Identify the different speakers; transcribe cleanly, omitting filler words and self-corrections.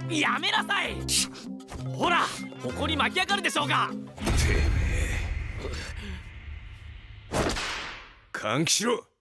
Speaker 1: やめなさい。ほら、埃巻き上がるでしょうが。
Speaker 2: てめえ、換気しろ。